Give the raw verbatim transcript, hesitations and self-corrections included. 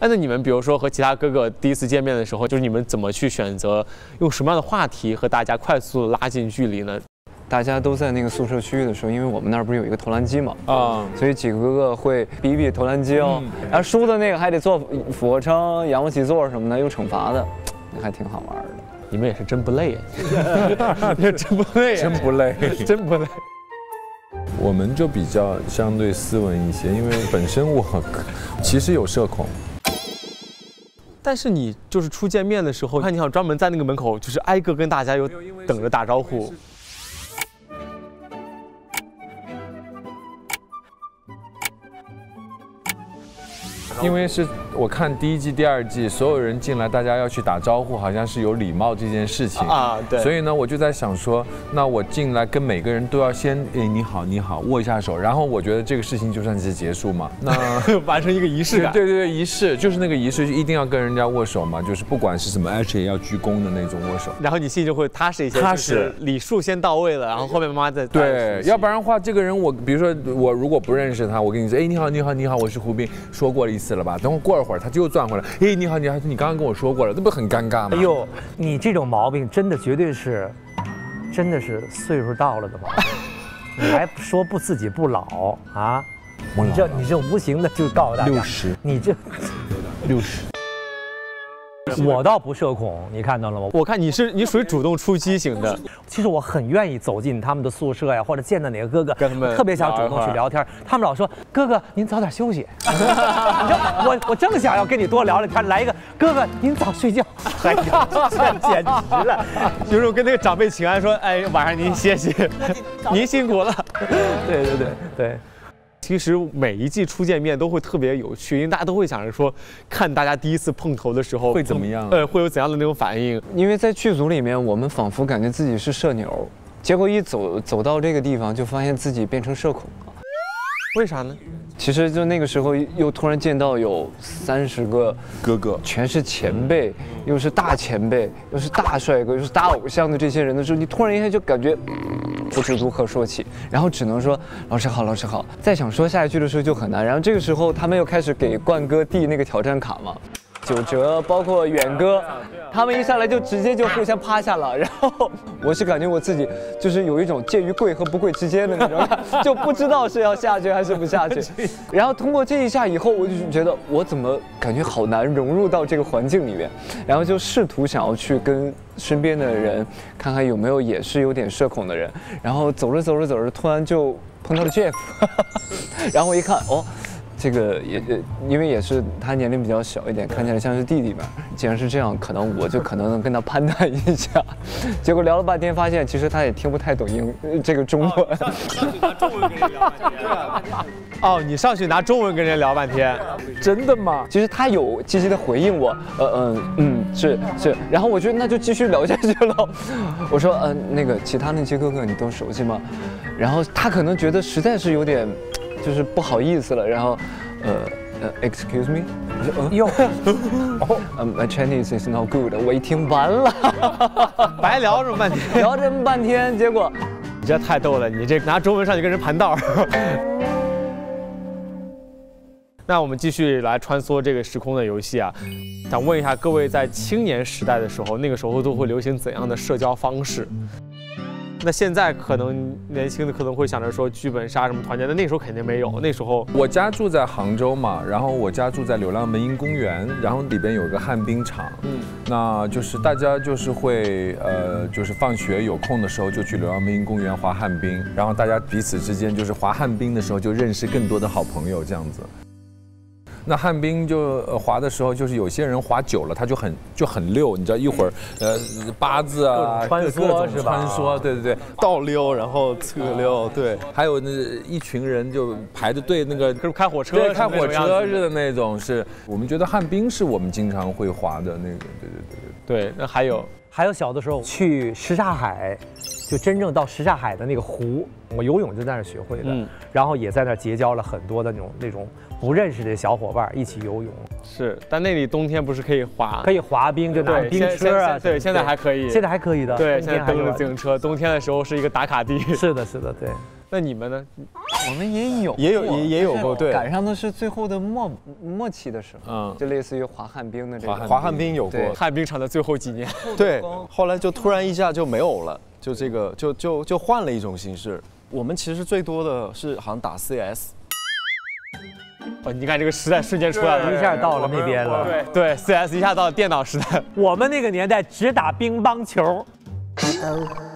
哎，那你们比如说和其他哥哥第一次见面的时候，就是你们怎么去选择用什么样的话题和大家快速拉近距离呢？ 大家都在那个宿舍区域的时候，因为我们那儿不是有一个投篮机嘛， 啊， 所以几个哥哥会比一比投篮机哦，嗯、然后输的那个还得做俯卧撑、仰卧起坐什么的，有惩罚的，还挺好玩的。 你们也是真不累，也真不累， 真不累， 真不累。 我们就比较相对斯文一些，因为本身我其实有社恐。 但是你就是初见面的时候，看你好像专门在那个门口，就是挨个跟大家又等着打招呼。 因为是我看第一季、第二季，所有人进来，大家要去打招呼，好像是有礼貌这件事情啊。对。 所以呢，我就在想说，那我进来跟每个人都要先哎你好你好握一下手，然后我觉得这个事情就算是结束嘛。那完成一个仪式感。 对对对，仪式就是那个仪式，一定要跟人家握手嘛，就是不管是什么，而且也要鞠躬的那种握手。 然后你心里就会踏实一些，踏实，礼数先到位了，然后后面慢慢再。 对，要不然的话，这个人我比如说我如果不认识他，我跟你说，哎你好你好你好，我是胡斌，说过了一次了吧？等我过了会儿，他就又转回来，哎你好你好，你刚刚跟我说过了，这不很尴尬吗？ 哎呦，你这种毛病真的绝对是，真的是岁数到了的毛病，你还说不自己不老啊？你这你这无形的就告诉大家， 六十， 你这六十。 我倒不社恐，你看到了吗？ 我看你是你属于主动出击型的。 其实我很愿意走进他们的宿舍呀，或者见到哪个哥哥， 跟他们特别想主动去聊天。他们老说哥哥您早点休息，你知道我我正想要跟你多聊聊天，来一个哥哥您早睡觉，哎呀，这简直了， 有种跟那个长辈请安说，哎晚上您歇歇，您辛苦了。 对对对对。 其实每一季初见面都会特别有趣，因为大家都会想着说，看大家第一次碰头的时候会怎么样， 呃，会有怎样的那种反应。 因为在剧组里面，我们仿佛感觉自己是社牛，结果一走走到这个地方，就发现自己变成社恐了。 为啥呢？ 其实就那个时候，又突然见到有三十个哥哥， 全是前辈，又是大前辈，又是大帅哥，又是大偶像的这些人的时候，你突然一下就感觉不知如何说起，然后只能说老师好，老师好。再想说下一句的时候就很难，然后这个时候他们又开始给冠哥递那个挑战卡嘛。九哲包括远哥，他们一上来就直接就互相趴下了，然后我是感觉我自己就是有一种介于跪和不跪之间的那种，就不知道是要下去还是不下去。然后通过这一下以后，我就觉得我怎么感觉好难融入到这个环境里面，然后就试图想要去跟身边的人看看有没有也是有点社恐的人，然后走着走着走着，突然就碰到了 Jeff， 然后我一看哦。这个也因为也是他年龄比较小一点，看起来像是弟弟吧。既然是这样，可能我就可能能跟他攀谈一下。结果聊了半天，发现其实他也听不太懂英这个中文。 拿中文跟人聊半天。哦，你上去拿中文跟人聊半天， 真的吗？ 其实他有积极的回应我，呃嗯嗯是是，然后我觉得那就继续聊下去了。我说呃那个其他那些哥哥你都熟悉吗？然后他可能觉得实在是有点。就是不好意思了，然后，呃呃 ，excuse me， 我说，哟，哦，呃 ，my Chinese is not good， 我一听完了， 白聊这么半天， 聊这么半天，结果， 你这太逗了，你这拿中文上去跟人盘道。那我们继续来穿梭这个时空的游戏啊，想问一下各位，在青年时代的时候，那个时候都会流行怎样的社交方式？那现在可能年轻的可能会想着说剧本杀什么团建，但那时候肯定没有。那时候我家住在杭州嘛，然后我家住在流浪门营公园，然后里边有个旱冰场，嗯，那就是大家就是会呃，就是放学有空的时候就去流浪门营公园滑旱冰，然后大家彼此之间就是滑旱冰的时候就认识更多的好朋友这样子。那旱冰就呃滑的时候，就是有些人滑久了，他就很就很溜，你知道一会儿呃八字啊， 穿梭是吧？ 穿梭，对对对， 倒溜，然后侧溜，对， 还有那一群人就排着队，那个跟开火车， 对，开火车似的那种，是我们觉得旱冰是我们经常会滑的那个，对对对对。对，那还有还有小的时候去什刹海，就真正到什刹海的那个湖，我游泳就在那儿学会的，嗯，然后也在那儿结交了很多的那种那种。不认识的小伙伴一起游泳是，但那里冬天不是可以滑， 可以滑冰，就拿冰车啊。 对，现在还可以， 现在还可以的。 对，现在登陆自行车，冬天的时候是一个打卡地。 是的，是的，对。 那你们呢？ 我们也有也有也也有过，对， 赶上的是最后的末末期的时候，嗯，就类似于滑旱冰的这个。 滑旱冰有过， 旱冰场的最后几年， 对，后来就突然一下就没有了，就这个就就就换了一种形式。我们其实最多的是好像打 C S。 哦，你看这个时代瞬间出来了， 一下到了那边了。 对对 ，C S 一下到了电脑时代。 我们那个年代只打乒乓球。